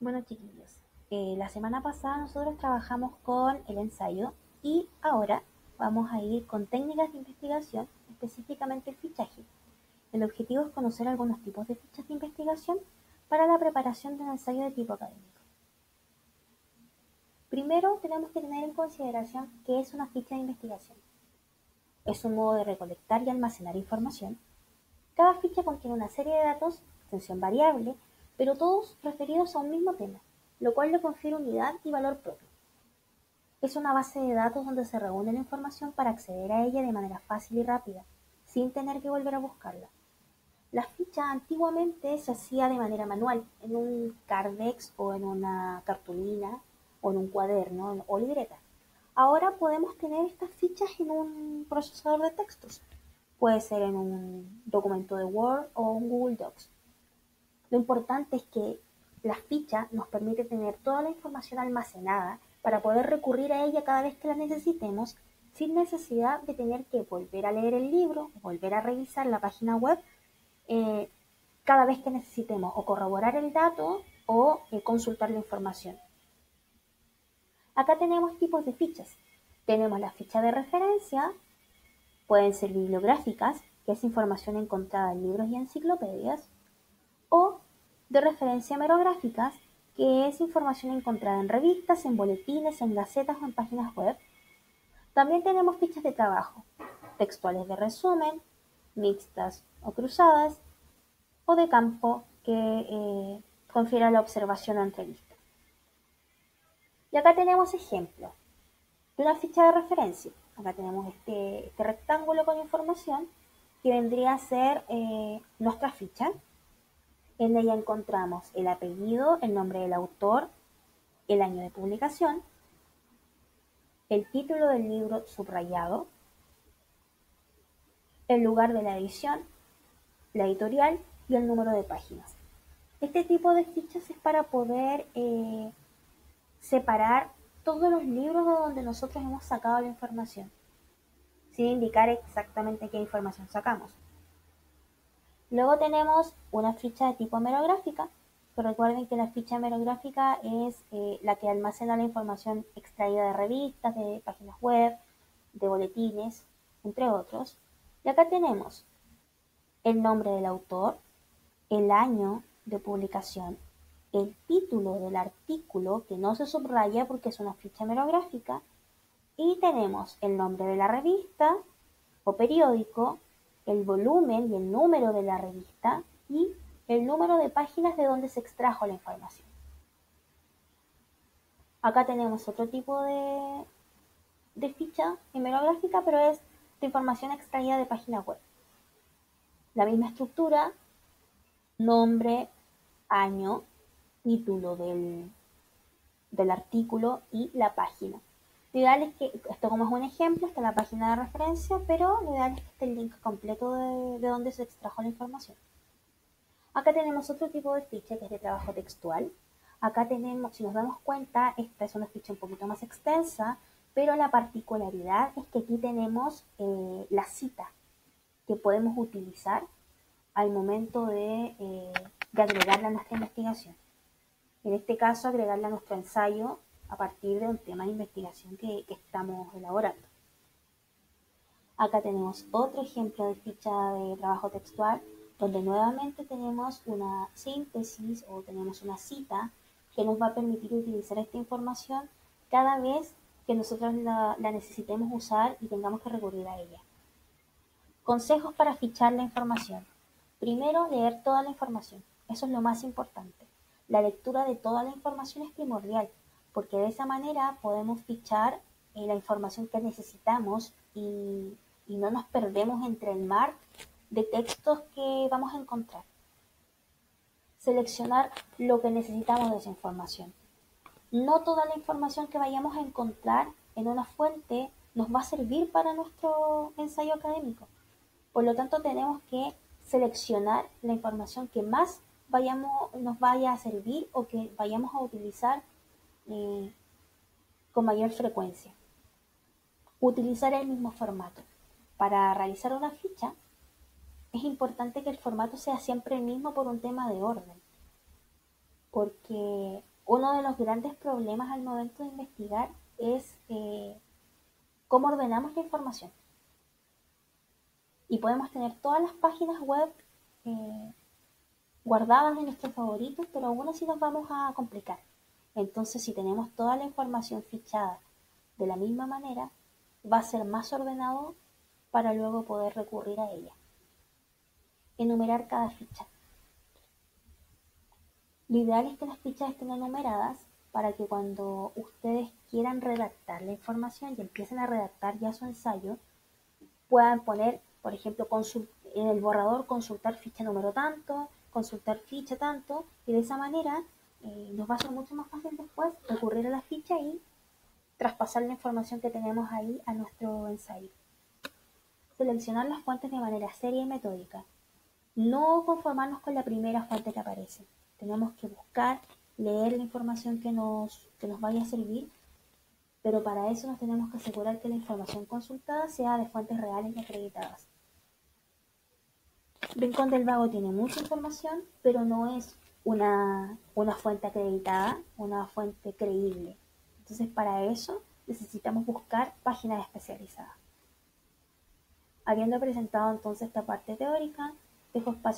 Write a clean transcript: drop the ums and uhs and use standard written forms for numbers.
Bueno, chiquillos, la semana pasada nosotros trabajamos con el ensayo y ahora vamos a ir con técnicas de investigación, específicamente el fichaje. El objetivo es conocer algunos tipos de fichas de investigación para la preparación de un ensayo de tipo académico. Primero, tenemos que tener en consideración qué es una ficha de investigación. Es un modo de recolectar y almacenar información. Cada ficha contiene una serie de datos, extensión variable, pero todos referidos a un mismo tema, lo cual le confiere unidad y valor propio. Es una base de datos donde se reúne la información para acceder a ella de manera fácil y rápida, sin tener que volver a buscarla. La ficha antiguamente se hacía de manera manual, en un cardex o en una cartulina o en un cuaderno o libreta. Ahora podemos tener estas fichas en un procesador de textos. Puede ser en un documento de Word o un Google Docs. Lo importante es que la ficha nos permite tener toda la información almacenada para poder recurrir a ella cada vez que la necesitemos sin necesidad de tener que volver a leer el libro, volver a revisar la página web eh, cada vez que necesitemos o corroborar el dato o consultar la información. Acá tenemos tipos de fichas. Tenemos la ficha de referencia, pueden ser bibliográficas, que es información encontrada en libros y enciclopedias, o de referencia merográficas, que es información encontrada en revistas, en boletines, en gacetas o en páginas web. También tenemos fichas de trabajo, textuales de resumen, mixtas o cruzadas, o de campo que confiere a la observación o entrevista. Y acá tenemos ejemplos de una ficha de referencia. Acá tenemos este rectángulo con información que vendría a ser nuestra ficha. En ella encontramos el apellido, el nombre del autor, el año de publicación, el título del libro subrayado, el lugar de la edición, la editorial y el número de páginas. Este tipo de fichas es para poder separar todos los libros de donde nosotros hemos sacado la información, sin indicar exactamente qué información sacamos. Luego tenemos una ficha de tipo merográfica, que recuerden que la ficha merográfica es la que almacena la información extraída de revistas, de páginas web, de boletines, entre otros. Y acá tenemos el nombre del autor, el año de publicación, el título del artículo, que no se subraya porque es una ficha merográfica, y tenemos el nombre de la revista o periódico, el volumen y el número de la revista y el número de páginas de donde se extrajo la información. Acá tenemos otro tipo de ficha hemerográfica, pero es de información extraída de página web. La misma estructura, nombre, año, título del artículo y la página. Lo ideal es que, esto como es un ejemplo, está la página de referencia, pero lo ideal es que esté el link completo de donde se extrajo la información. Acá tenemos otro tipo de ficha que es de trabajo textual. Acá tenemos, si nos damos cuenta, esta es una ficha un poquito más extensa, pero la particularidad es que aquí tenemos la cita que podemos utilizar al momento de agregarla a nuestra investigación. En este caso, agregarla a nuestro ensayo a partir de un tema de investigación que estamos elaborando. Acá tenemos otro ejemplo de ficha de trabajo textual, donde nuevamente tenemos una síntesis o tenemos una cita que nos va a permitir utilizar esta información cada vez que nosotros la necesitemos usar y tengamos que recurrir a ella. Consejos para fichar la información. Primero, leer toda la información. Eso es lo más importante. La lectura de toda la información es primordial, porque de esa manera podemos fichar la información que necesitamos y no nos perdemos entre el mar de textos que vamos a encontrar. Seleccionar lo que necesitamos de esa información. No toda la información que vayamos a encontrar en una fuente nos va a servir para nuestro ensayo académico. Por lo tanto, tenemos que seleccionar la información que más nos vaya a servir o que vayamos a utilizar eh, con mayor frecuencia. Utilizar el mismo formato. Para realizar una ficha, es importante que el formato sea siempre el mismo por un tema de orden, porque Uno de los grandes problemas al momento de investigar es cómo ordenamos la información. Y podemos tener todas las páginas web eh, guardadas en nuestros favoritos, pero aún así nos vamos a complicar. Entonces, si tenemos toda la información fichada de la misma manera, va a ser más ordenado para luego poder recurrir a ella. Enumerar cada ficha. Lo ideal es que las fichas estén enumeradas para que cuando ustedes quieran redactar la información y empiecen a redactar ya su ensayo, puedan poner, por ejemplo, en el borrador consultar ficha número tanto, consultar ficha tanto, y de esa manera nos va a ser mucho más fácil después recurrir a la ficha y traspasar la información que tenemos ahí a nuestro ensayo. Seleccionar las fuentes de manera seria y metódica. No conformarnos con la primera fuente que aparece. Tenemos que buscar, leer la información que nos vaya a servir, pero para eso nos tenemos que asegurar que la información consultada sea de fuentes reales y acreditadas. Rincón del Vago tiene mucha información, pero no es una fuente acreditada, una fuente creíble. Entonces, para eso necesitamos buscar páginas especializadas. Habiendo presentado entonces esta parte teórica, dejo espacio